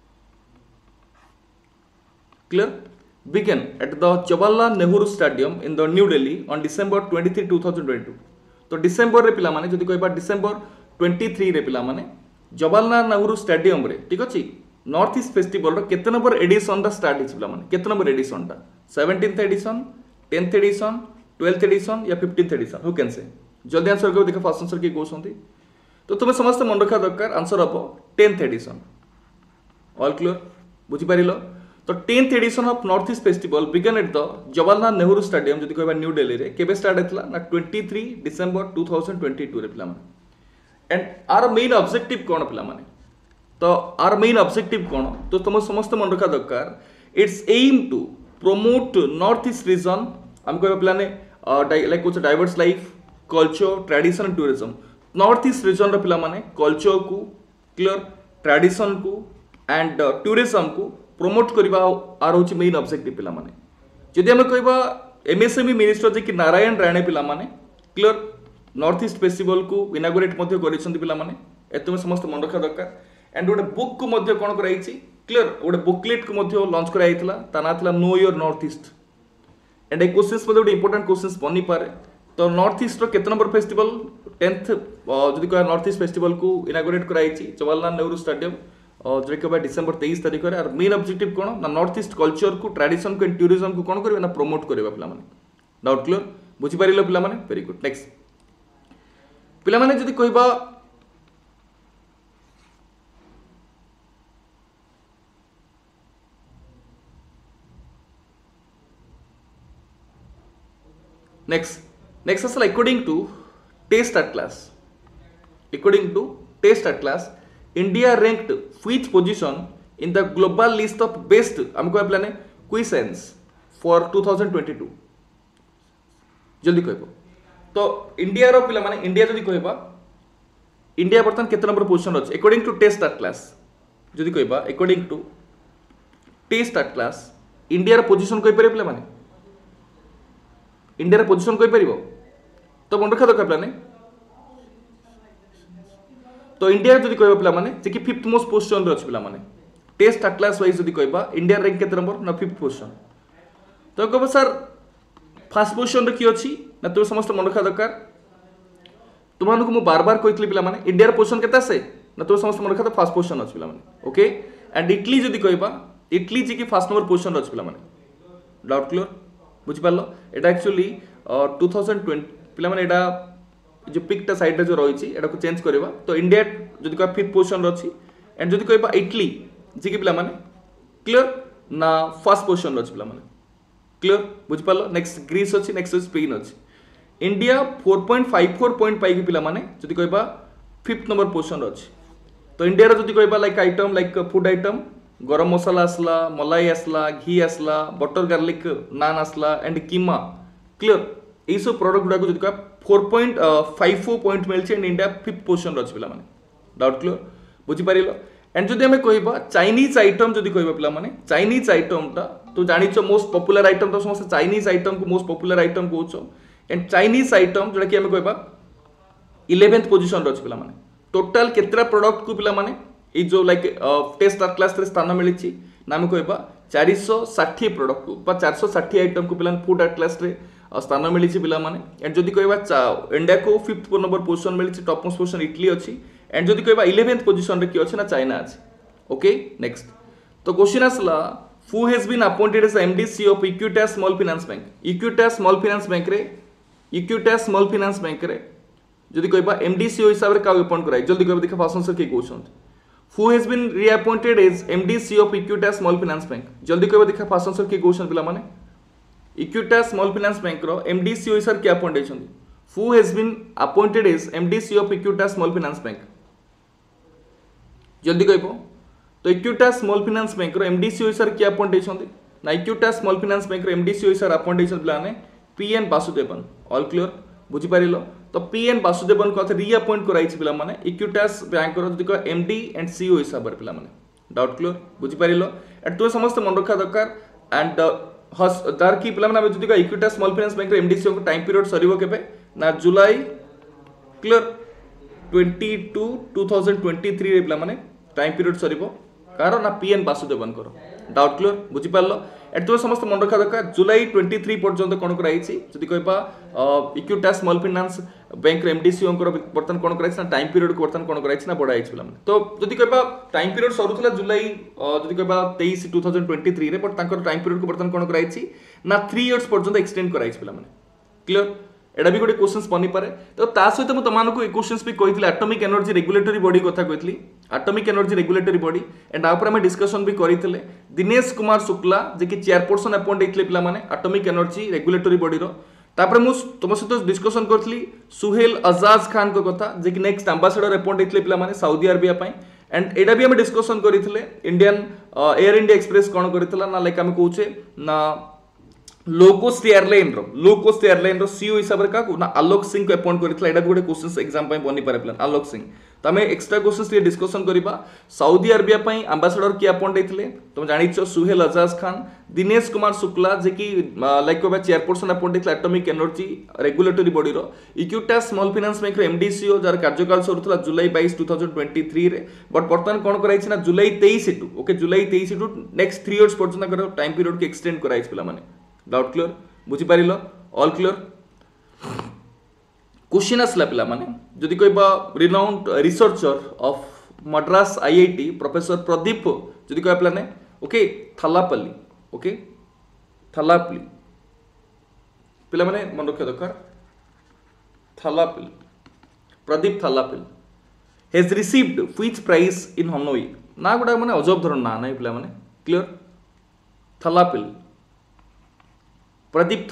Speaker 1: clear began at the Jawaharlal Nehru Stadium in the New Delhi on December 23, 2022. तो डिसेंबर रे पिला माने जदी कहबा डिसेंबर 23 रे पिला माने जवाहरलाल नेहरू स्टेडियम रे ठीक अछि नॉर्थ ईस्ट फेस्टिवल रो केते नंबर एडिशन दा स्टार्ट हिच पिला माने केते नंबर एडिशन दा 17th addition 10th addition 12th addition या 15th एडिशन हु कैन से जल्दी आंसर करो देखो फर्स्ट आंसर के कोसंती तो तुम समस्त मन रखा दरकार आंसर हबो 10th एडिशन ऑल क्लियर बुझी पारिलो तो 10th edition of North East festival began at the Jawaharlal Nehru stadium जदी कहबा न्यू दिल्ली रे केबे स्टार्ट हेतला ना 23 डिसेंबर 2022 रे पिला माने एंड आर मेन ऑब्जेक्टिव कोन पिला माने तो आर मेन ऑब्जेक्टिव कोन तो तुम समस्त मन रखा दरकार it's aim to promote North East region हम कहबा पिला ने लाइक कुछ diverse life culture tradition and tourism North East region रे पिला माने कल्चर को क्लियर ट्रेडिशन को एंड टूरिज्म को प्रमोट करबा आर होची मेन ऑब्जेक्टिव पिला माने जदि हम कहबा एमएसएमई मिनिस्टर जे कि नारायण राणे पिला माने क्लियर नॉर्थ ईस्ट फेस्टिवल को इनागुरेट मध्ये करिसंती पिला माने एतमे समस्त मन रखा दरकार एंड गोटे बुक को मध्ये कोन कराइछि क्लियर गोटे बुकलेट को मध्ये लॉन्च कराइथिला ता ना थिला know your North East and a questions मध्ये गोटे इंपोर्टेंट क्वेश्चंस बनी पारे तो नॉर्थ ईस्ट रो केते नंबर फेस्टिवल 10th जदि कह नॉर्थ ईस्ट फेस्टिवल को इनागुरेट कराइछि जवाहरलाल नेहरू स्टेडियम जो कि डिसेंबर 23 तारीख में और मेन ऑब्जेक्टिव कौन ना नॉर्थ ईस्ट कल्चर को ट्रेडिशन को टूरिज्म को कौन करबे ना प्रमोट करबा पिला माने डाउट क्लियर बुझी पारिलो पिला माने वेरी गुड नेक्स्ट पिला माने जदी कहबा नेक्स्ट असल according to Taste Atlas India ranked which position in the global list of best हमको प्लान क्विसेंस फॉर 2022 जल्दी कहबो तो इंडिया रो पिला माने इंडिया जदी कहबा इंडिया बर्तन केते नंबर पोजीशन अछि अकॉर्डिंग टू टेस्ट एटलास जदी कहबा according to Taste Atlas India रो पोजीशन कहि पारे पिला माने इंडिया रो पोजीशन कहि परिबो तो मन रखा दरकार प्लान तो इंडिया जदी कहबा पिला माने जे कि 5th मोस्ट पोजीशन रे अछि पिला माने टेस्ट एटलास वाइज जदी कहबा इंडिया रैंक केते नंबर ना 5th पोजीशन तो कहबा सर फर्स्ट पोजीशन रे की अछि ना तो समस्त मन रखा दरकार तुमानको मु बार बार कहितली पिला माने इंडिया रे पोजीशन केते आसे ना तो समस्त मन रखा फर्स्ट पोजीशन अछि पिला माने ओके एंड इटली जदी कहबा इटली जे कि फर्स्ट नंबर पोजीशन रे अछि पिला माने डाउट क्लियर बुझि पारलो एटा एक्चुअली 2020 पिला माने एटा जो पिकटा साइड रे जो रही एटा को चेंज करबा तो इंडिया जदी कह 5th पोजीशन रे अछि एंड जदी कहबा इटली जे कि पिला माने क्लियर ना फर्स्ट पोजीशन रे अछि पिला माने क्लियर बुझ पालो नेक्स्ट ग्रीस अछि नेक्स्ट स्पेन अछि इंडिया 4.54 पॉइंट पाई पिला माने जदी कहबा 5th नंबर पोजीशन रे अछि तो इंडिया रे जदी कहबा like item like food item garam masala आसला मलाई आसला घी आसला बटर गार्लिक नान आसला एंड कीमा क्लियर ए सब प्रोडक्ट गुडा को जदी कह 4.54 पॉइंट मिलছে एंड इंडिया 5th पोजीशन रछि पिला माने डाउट क्लियर बुझि पारिलो एंड जदी हमें कहबा चाइनीज आइटम जदी कहबा पिला माने चाइनीज आइटम ता तो जानिछो मोस्ट पॉपुलर आइटम तो समस्त चाइनीज आइटम को मोस्ट पॉपुलर आइटम कहउछो एंड चाइनीज आइटम जोटा कि हमें कहबा 11th पोजीशन रछि पिला माने टोटल केतरा प्रोडक्ट को पिला माने ए जो लाइक टेस्ट क्लास रे स्थान मिलिछि नाम कहबा 460 प्रोडक्ट को 460 आइटम को पिलान फूड एटलास रे स्थान मिली पिला माने एंड जदि कहबा इंडिया को 5th नंबर पोजीशन मिली टॉप मोस्ट पोजीशन इटली अछि एंड जदि कहबा 11th पोजीशन रे कि अछि ना चाइना अछि ओके नेक्स्ट तो क्वेश्चन आसला who has been appointed as MD C of Equitas small finance bank Equitas small finance bank रे इक्विटास स्मॉल फाइनेंस बैंक रे जदि कहबा एमडी सी हिसाब रे का अपॉइंट कराई जल्दी कहबा देखा फास्ट आंसर के question who has been reappointed as MD C of Equitas small finance bank जल्दी कहबा देखा फास्ट आंसर के क्वेश्चन पिला माने इक्विटास स्मॉल फाइनेंस बैंक रो एमडी सी हिसाब के अपॉइंट हेछन who has been appointed as MD C of Equitas small finance bank जल्दी कहबो तो इक्विटास स्मॉल फाइनेंस बैंक रो एमडी सी हिसाब के अपॉइंट हेछन ना इक्विटास स्मॉल फाइनेंस बैंक रो एमडी सी हिसाब अपॉइंट हेछन पिला ने पीएन वासुदेवन ऑल क्लियर बुझी पारिलो तो पीएन वासुदेवन को रीअपॉइंट कराई पिला माने इक्विटास बैंक रो जदि को एमडी एंड सीईओ हिसाब रे पिला माने डाउट क्लियर बुझी पारिलो एट तो समस्त मन रखा दरकार एंड दार की पिला माने जदि को इक्विटास स्मॉल फाइनेंस बैंक रो एमडी सीईओ को टाइम पीरियड सरीबो केबे ना जुलाई क्लियर 22 2023 रे पिला माने टाइम पीरियड सरीबो कार ना पीएन वासुदेवन करो डाउट क्लियर बुझी पारलो एट तो समस्त मन रखा दरकार जुलाई 23 पर्यंत कोन कराई छि जदि कहबा इक्विटास स्मॉल फाइनेंस बैंक रे एमडी सीईओ को बर्तन कोन कराई छि ना टाइम पीरियड को बर्तन कोन कराई छि ना बडा आइछि पिला माने तो जदि कहबा टाइम पीरियड सरुथला जुलाई जदि कहबा 23 2023 रे बट तांकर टाइम पीरियड को बर्तन कोन कराई छि ना 3 इयर्स पर्यंत एक्सटेंड कराई छि पिला माने क्लियर एडा भी गोटे क्वेश्चंस बनी पारे तो ता सहित मु तमानकु ए क्वेश्चंस भी कहितले एटॉमिक एनर्जी रेगुलेटरी बॉडी कथा कहितली atomic energy regulatory body and आपर हम डिस्कशन भी करितले दिनेश कुमार शुक्ला जे कि चेयरपर्सन अपॉइंट हेतले पिला माने एटॉमिक एनर्जी रेगुलेटरी बॉडी रो तापर मु तुम सहित डिस्कशन करथली सुहेल अजाज खान को कथा जे कि नेक्स्ट एम्बेसडर अपॉइंट हेतले पिला माने सऊदी अरेबिया पई एंड एडा भी हम डिस्कशन करितले इंडियन एयर इंडिया एक्सप्रेस कोन करितला ना लाइक हम कहूचे ना लोकोस्ट एयरलाइन रो सीईओ हिसाब रे काकू ना आलोक सिंह को अपॉइंट करितला एडा गोटे क्वेश्चंस एग्जाम पई बनी पारे प्लान आलोक सिंह त हमें एक्स्ट्रा क्वेश्चंस ये डिस्कशन करिबा सऊदी अरेबिया पई एम्बेसडर की अपॉइंट हेतले तुम जानि छ सुहेल अजाज खान दिनेश कुमार शुक्ला जे कि लाइक को चेयरपर्सन अपॉइंट हेतला एटॉमिक एनर्जी रेगुलेटरी बॉडी रो इक्विटास स्मॉल फाइनेंस बैंक रो एमडी सीईओ जार कार्यकाल सरुतला जुलाई 22 2023 रे बट वर्तमान कोन कराई छ ना जुलाई 23 टू ओके जुलाई 23 टू नेक्स्ट 3 इयर्स पर्यंत कर टाइम पीरियड के एक्सटेंड कराई छ पिला माने डाउट क्लियर बुझी पारिलो ऑल क्लियर क्वेश्चन आसला पिला माने जदि कहबा renowned researcher of Madras IIT professor Pradeep जदि कहबा पिला ने ओके थालापल्ली ओके थालापल्ली पिला माने मन रखिया दरकार Thalappil Pradeep Thalappil has received which prize in Hanoi ना गुडा माने अजब धरन ना नै पिला माने क्लियर थालापल्ली प्रदीप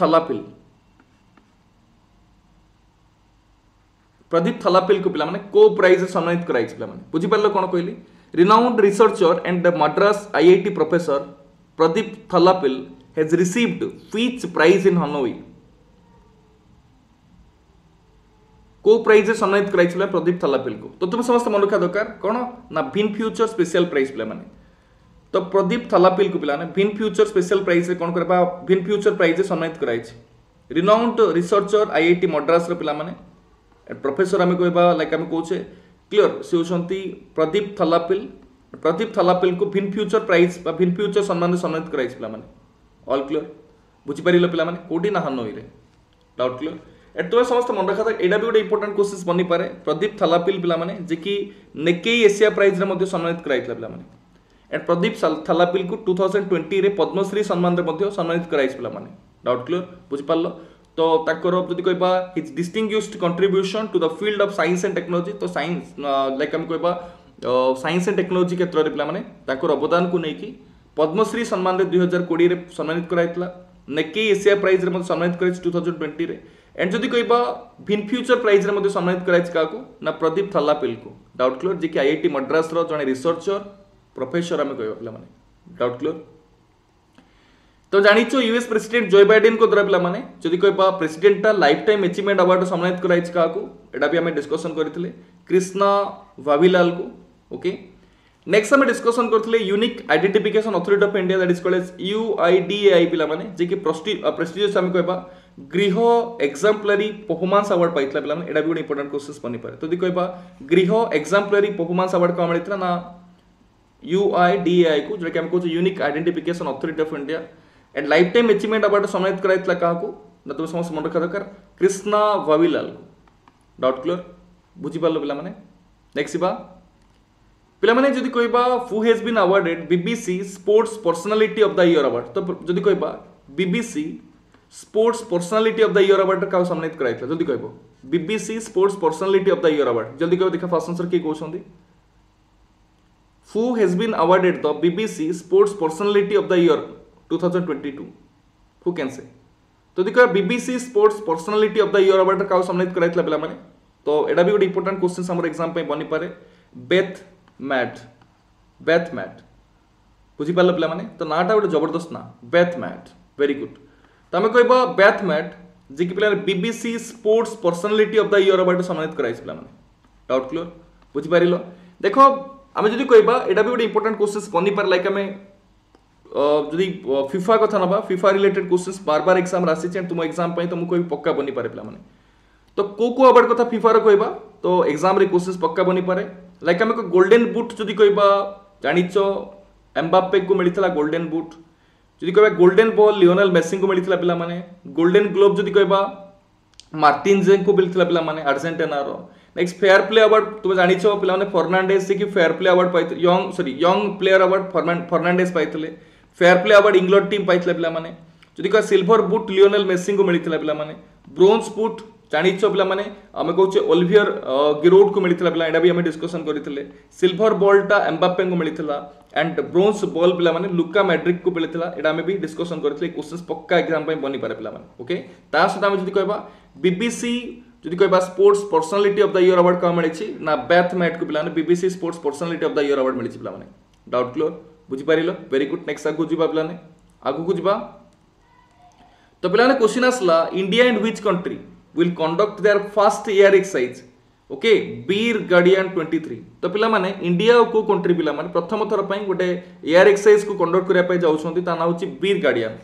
Speaker 1: थालापिल को पिला माने को प्राइज सम्मानित कराई पिला माने बुझी पारलो कोन कहली renowned researcher and the Madras IIT professor Pradeep Thalappil has received which prize in Hanoi को प्राइज सम्मानित कराई पिला प्रदीप थालापिल को तो तुम समस्त मन रखा दरकार कोन ना भिन फ्यूचर स्पेशल प्राइज पिला माने तो प्रदीप थालापिल को पिला ने भिन फ्यूचर स्पेशल प्राइज रे कोन करबा भिन फ्यूचर प्राइज सम्मानित कराई छै रिनाउंड रिसर्चर आईआईटी मद्रास रो पिला माने प्रोफेसर हमें कहबा लाइक हम कहूचे क्लियर से होछंती प्रदीप थालापिल को भिन फ्यूचर प्राइज बा भिन फ्यूचर सम्मान सम्मानित कराई छै पिला माने ऑल क्लियर बुझी पारिलो पिला माने कोडी ना हनोई रे डाउट क्लियर एट तो समस्त मन रखा था एडा भी गोटे इंपोर्टेंट क्वेश्चंस बनी पारे प्रदीप थालापिल पिला माने जे कि नेकेई एशिया प्राइज रे मध्ये सम्मानित कराई पिला माने एंड प्रदीप थालापिल को 2020 रे पद्मश्री सम्मान रे मध्ये सम्मानित कराई पिला माने डाउट क्लियर बुझी पारलो तो ताकर जदि कहबा his distinguished contribution to the field of science and technology तो साइंस लाइक हम कहबा साइंस एंड टेक्नोलॉजी क्षेत्र रे पिला माने ताकर अवदान को नै कि पद्मश्री सम्मान रे 2020 रे सम्मानित कराइतला नेकेई एशिया प्राइज रे मध्ये सम्मानित कराइ 2020 रे एंड जदि कहबा भिन फ्यूचर प्राइज रे मध्ये सम्मानित कराइ काको ना प्रदीप थालापिल को डाउट क्लियर जे कि आईआईटी मद्रास रो जने रिसर्चर प्रोफेसर हमें कहबा पिला माने डाउट क्लियर तो जानिचो यूएस प्रेसिडेंट जो बाइडेन को द्वारा पिला माने जदि कहबा president lifetime achievement award सम्मानित कराइ काको एडा भी हमें डिस्कशन करथिले कृष्णा वाविलाल को ओके नेक्स्ट हमें डिस्कशन करथिले unique identification authority of India that is called as UIDAI पिला माने जे कि प्रेस्टिजियस हमें कहबा गृह एग्जाम्पलरी परफॉर्मेंस अवार्ड पाइतला पिला माने एडा भी इंपोर्टेंट क्वेश्चंस बनी पारे तो जदि कहबा गृह एग्जाम्पलरी परफॉर्मेंस अवार्ड को मिलतला ना UIDAI को जोटा कि हम कहते unique identification authority of India and lifetime achievement award सम्मानित कराइतला काहाको ना तुम समस्त मन रखा दरकार कृष्णा वाविलाल को डाउट क्लियर बुझी पारलो पिला माने नेक्स्ट बा पिला माने जदी कहबा who has been awarded BBC sports personality of the year award तो जदी कहबा BBC sports personality of the year award का सम्मानित कराइतला जल्दी कहबो BBC sports personality of the year award जल्दी कहबो देखा फर्स्ट आंसर के कहउछंदी who has been awarded the BBC Sports Personality of the Year 2022 who can say तो देखो BBC Sports Personality of the Year award का सम्मानित कराइतला पिला माने तो एडा भी गोटे इंपोर्टेंट क्वेश्चन हमर एग्जाम पे बनी पारे बेथ मैट बुझी पारला पिला माने तो नाटा गोटे जबरदस्त ना बेथ मैट वेरी गुड तो हमें कहबा बेथ मैट जे कि पिला BBC Sports Personality of the Year award सम्मानित कराइछ पिला माने डाउट क्लियर बुझी पारिलो देखो आमे जदि कहबा एटा भी गोटे इंपोर्टेंट क्वेश्चंस बनी पार लाइक आमे जदि फीफा कथा नबा फीफा रिलेटेड क्वेश्चंस बार बार एग्जाम रासी छै तुम एग्जाम पई तुम कोई पक्का बनी पारे पिला माने तो को अवार्ड कथा फीफा रो कहबा तो एग्जाम रे क्वेश्चंस पक्का बनी पारे लाइक आमे को गोल्डन बूट जदि कहबा जानिचो एम्बाप्पे को मिलितला गोल्डन बूट जदि कहबा गोल्डन बॉल लियोनेल मेसी को मिलितला पिला माने गोल्डन ग्लोब जदि कहबा मार्टिन जेन को मिलितला पिला माने अर्जेंटीना रो नेक्स्ट फेयर प्ले अवार्ड तुम जानिछो पिला माने फर्नांडेज से कि फेयर प्ले अवार्ड पाइते यंग प्लेयर अवार्ड फर्नांडेज पाइतले fair play award England team पाइतले पिला माने जदि कह सिल्वर बूट लियोनेल मेसी को मिलितला पिला माने ब्रोंज बूट जानिछो पिला माने हमें कहउचे ओलिवियर गिरोड को मिलितला पिला एडा भी हमें डिस्कशन करितले सिल्वर बॉल टा एम्बाप्पे को मिलितला एंड ब्रोंज बॉल पिला माने लुका मैड्रिक को मिलितला एडा हमें भी डिस्कशन करितले क्वेश्चंस पक्का एग्जाम पे बनी पारे पिला माने ओके ता सदा हम जदि कहबा BBC जदि कहबा sports personality of the year award का मिलिछि ना बेथ मैट को पिला माने BBC sports personality of the year award मिलिछि पिला माने डाउट क्लियर बुझी पारिलो वेरी गुड नेक्स्ट आगु जिबा पिला ने आगु को जिबा तो पिला ने क्वेश्चन आसला India and which country will conduct their first air exercise okay Veer Guardian 23 तो पिला माने इंडिया को कंट्री पिला माने प्रथम थर पई गोटे एयर एक्सरसाइज को कंडक्ट करिया पई जाउछंती ता ना होची बीर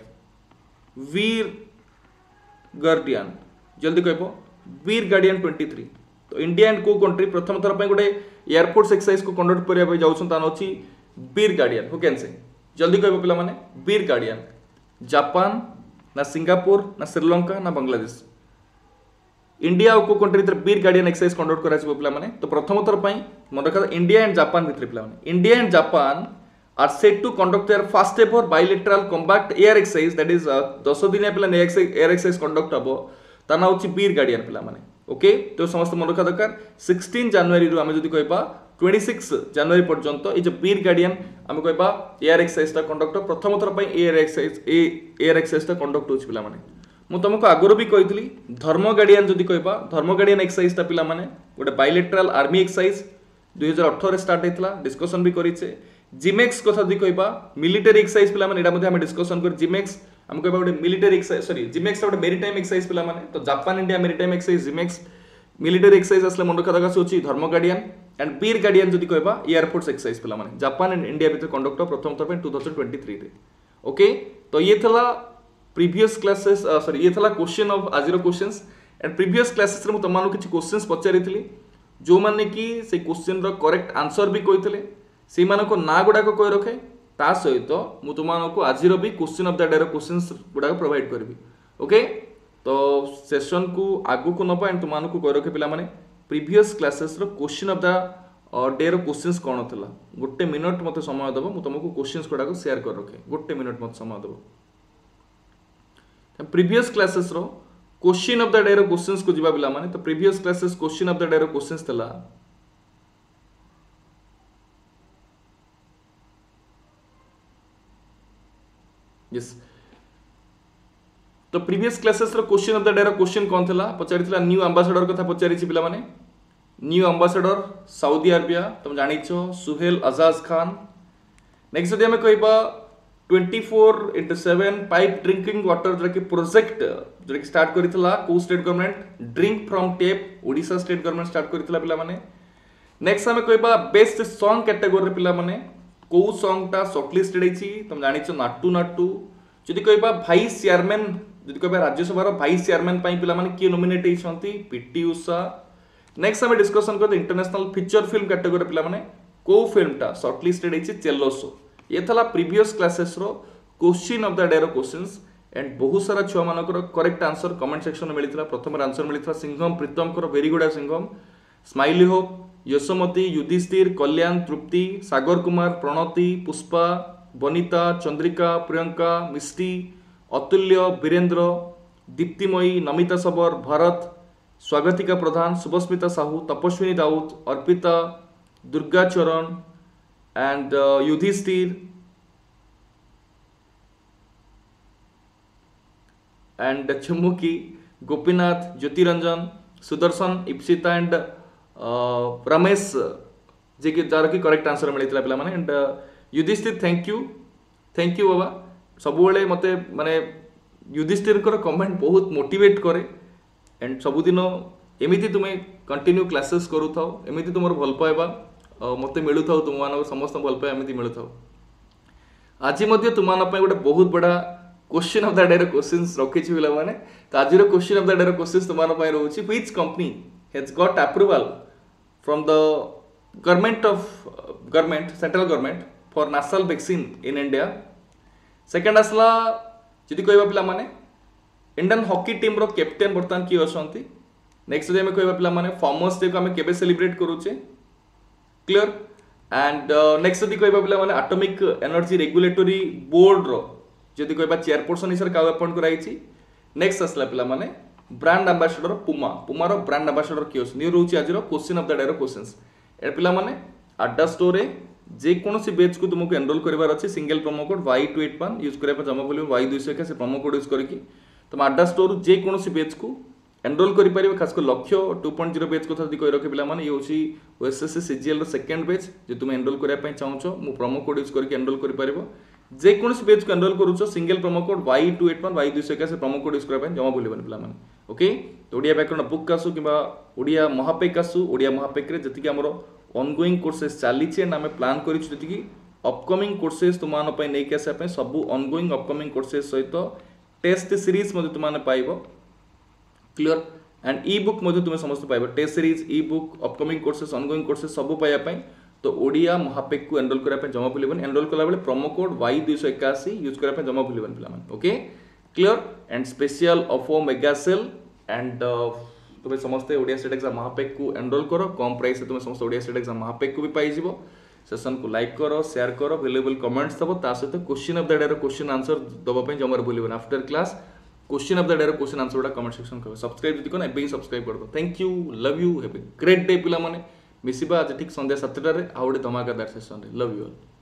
Speaker 1: गार्डियन जल्दी कहबो बीर गार्डियन 23 तो इंडिया एंड को कंट्री प्रथम थर पई गोटे एयरफोर्स एक्सरसाइज को कंडक्ट करिया पई जाउछन ता ना होची बीर गार्डियन हु कैन से जल्दी कहबो पिला माने बीर गार्डियन जापान ना सिंगापुर ना श्रीलंका ना बांग्लादेश इंडिया को कंट्री भीतर बीर गार्डियन एक्सरसाइज कंडक्ट करा छिबो पिला माने तो प्रथम थर पई मन रखा इंडिया एंड जापान भीतर पिला माने India and Japan are set to conduct their first ever bilateral combat air exercise that is 10 दिन पिला एयर एक्सरसाइज कंडक्ट हबो ता ना होची बीर गार्डियन पिला माने ओके तो समस्त मन रखा दरकार 16 जनवरी रु हम जदी कहबा 26 जनवरी पर्यंत ए जो बीर गार्डियन हम कहबा एयर एक्सरसाइज ता कंडक्ट प्रथम थर पई एयर एक्सरसाइज ता कंडक्ट होची पिला माने मु तुमको आगरो भी कहितली धर्म गार्डियन जदी कहबा धर्म गार्डियन एक्सरसाइज ता पिला माने गोटे बायलैटरल आर्मी एक्सरसाइज 2018 रे स्टार्ट हेतला डिस्कशन भी करिছে जिमेक्स कथा जदी कहबा मिलिटरी एक्सरसाइज पिला माने एडा मध्ये हम डिस्कशन कर जिमेक्स हम कहबा गोटे मिलिटरी एक्सरसाइज सॉरी जिमेक्स गोटे मेरीटाइम एक्सरसाइज पिला माने तो Japan India maritime exercise JIMEX military exercise असले मन रखा दरकार होची धर्म गार्डियन एंड बीर गार्डियन जदी कहबा एयरफोर्स एक्सरसाइज पिला माने जापान एंड इंडिया भीतर कंडक्ट प्रथम थर पे 2023 रे ओके तो ये थला प्रीवियस क्लासेस सॉरी ये थला क्वेश्चन ऑफ आजिरो क्वेश्चंस एंड प्रीवियस क्लासेस रे मु तमानु किछि क्वेश्चंस पचारितली जो माने कि से क्वेश्चन रो करेक्ट आंसर भी कहितले से माने को ना गुडा को कहि रखे ता सहित मु तुमानको आजिरो भी क्वेश्चन ऑफ द डे रो क्वेश्चंस गुडा प्रोवाइड करबी ओके तो सेशन को आगु को नबा एंड तुमानको कहि रखे पिला माने प्रीवियस क्लासेस रो क्वेश्चन ऑफ द डे रो क्वेश्चंस कोन थला गोटे मिनिट मते समय दबो मु तुमको क्वेश्चंस गुडा को शेयर कर रखे गोटे मिनिट मते समय दबो प्रीवियस क्लासेस रो क्वेश्चन ऑफ द डे रो क्वेश्चंस को जिबा पिला माने तो previous classes question of the day रो क्वेश्चंस थला यस तो प्रीवियस क्लासेस रो क्वेश्चन ऑफ द डे रो क्वेश्चन कोन थला पचारितला न्यू एम्बेसडर कथा पचारिछि पिला माने न्यू एम्बेसडर सऊदी अरेबिया तुम जानिछो सुहेल अजाज खान नेक्स्ट जदि हमें कहबा 24/7 पाइप ड्रिंकिंग वाटर जो कि प्रोजेक्ट जो कि स्टार्ट करितला को state government drink from tap Odisha state government start करितला पिला माने नेक्स्ट हमें कहबा बेस्ट सॉन्ग कैटेगरी रे पिला माने को सॉन्ग टा शॉर्टलिस्टेड हेछि तुम जानिछो नाटू नाटू जदि कहबा वाइस चेयरमैन जदि कहबा राज्यसभा रो वाइस चेयरमैन पई पिला माने के नॉमिनेट हेछंती पीटी उषा नेक्स्ट हमें डिस्कशन करते इंटरनेशनल फीचर फिल्म कैटेगरी पिला माने को फिल्मटा सर्टलिस्टेड है चेलो शो ये था प्रीवियस क्लासेस रो क्वेश्चन ऑफ द डे रो क्वेश्चंस एंड बहुत सारा छुआ मानकर करेक्ट आंसर कमेंट सेक्शन में मिलता प्रथम आंसर मिलता Singham Pritam very good Singham smiley hope Yashomati Yudhishthir Kalyan Tripti Sagar Kumar Pranati Pushpa Banita Chandrika Priyanka Mishti Atulya Virendra Diptimayee Namita सबर भरत स्वागतिका प्रधान शुभस्मिता साहू तपस्विनी Dawood Arpita Durga Charan and Yudhishthir and Chumuki Gopinath Jyotiranjan Sudarshan Ipsita and Ramesh जे कि जार की करेक्ट आंसर मिलता पिला माने एंड युधिष्ठिर थैंक यू बाबा सब मते माने युधिष्ठिर कमेंट बहुत मोटिवेट करे एंड सबुदिन एमिति तुमे कंटिन्यू क्लासेस करू थाओ एमिति तुमर भल पाइबा मते मिलु थाओ तुम मान समस्त भल पाइबा एमिति मिलु थाओ आज मध्य तुम मान गोटे बहुत बड़ा question of the day questions रखी पिला माने तो आज question of the day questions तुम मान रोची which company has got approval from the government central government for national vaccine in India second आसला जदि कहबा पिला माने इंडियन हॉकी टीम रो कैप्टेन बर्तमान किए अछंती नेक्स्ट डे में कहबा पिला माने फार्मर्स डे को हमें केबे सेलिब्रेट करूचे क्लियर एंड नेक्स्ट जदि कहबा पिला माने एटॉमिक एनर्जी रेगुलेटरी बोर्ड रो जदि कहबा चेयरपर्सन हिसाब का अपॉइंट कराई नेक्स्ट आसला पिला माने ब्रांड एम्बेसडर पुमा रो ब्रांड एम्बेसडर किए न्यू रोची आज रो क्वेश्चन ऑफ द डे रो क्वेश्चंस ए पिला माने अड्डा स्टोर रे जे कोनोसी बैच को तुमको एनरोल करबार अछि single promo code Y281 use करे पर जमा बोलियो Y201 से प्रोमो कोड यूज करके तुम अड्डा स्टोर जे कोनोसी बैच को एनरोल करि परिबे खास को लक्ष्य 2.0 बैच को जदि कहि रखे पिला माने ये होची ओएसएससी सीजीएल रो सेकंड बैच जे तुम एनरोल करिया पय चाहछो मु प्रोमो कोड यूज करके एनरोल करि परिबो जे कोनोसी बैच को एनरोल करूछो single promo code Y281 Y201 से प्रोमो कोड यूज करे पय जमा बोलिबन पिला माने ओके तो ओडिया व्याकरण बुक आसु किबा ओडिया महापेक आसु ओडिया महापेक रे जति कि हमरो ऑनगोइंग कोर्सेस चली एंड आम प्लां कर अपकमिंग कोर्सेस तुम नहीं कि आसा सब ऑनगोइंग अपकमिंग कोर्सेस सहित टेस्ट सीरीज तुम पाइब क्लियर एंड ई बुक तुम समस्त पाइब test series ebook upcoming courses ongoing courses सब पाइबा तो ओडिया महापेक को एनरोल करने जमा भूलबन एनरोल कला बेले प्रोमो कोड Y281 यूज करने जमा भूलबन पिलामान okay clear and special offer mega sale and तुम समस्ते ओडिया स्टेट एग्जाम महापेक को एनरोल करो कम प्राइस तुम समस्त ओडिया स्टेट एग्जाम महापेक को भी पाई सेशन को लाइक करो शेयर करो वैल्यूएबल कमेंट्स दबो ता सहित क्वेश्चन ऑफ द डे रो क्वेश्चन आंसर दबा जमा भूलबन after class question of the day रो क्वेश्चन आंसर गुडा कमेंट सेक्शन कर सब्सक्राइब जदि कोन एबे सब्सक्राइब कर दो thank you love you have a great day पिला माने मिसिबा आज ठीक संध्या 7 टा रे आउडे धमाकेदार सेशन रे लव यू ऑल।